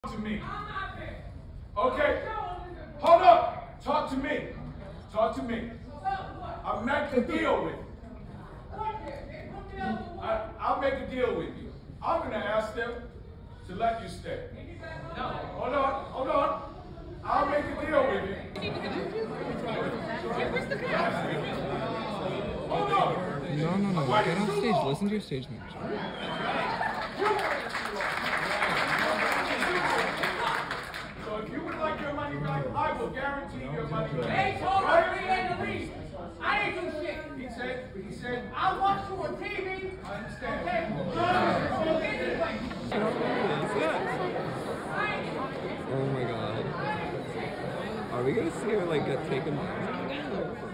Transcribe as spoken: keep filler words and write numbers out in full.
to me. Okay? Hold up. Talk to me. Talk to me. I'll make a deal with you. I, I'll make a deal with you. I'm going to ask them to let you stay. No. Hold on. Hold on. I'll make a deal with you. Hold on. No, no, no. Get on stage. Listen to your stage manager. So if you would like your money back, I will guarantee your money back. They told us we had to leave. I ain't do shit. He said, he said, I watched you on T V. I understand. Okay? Oh my god. Are we gonna see her like get taken?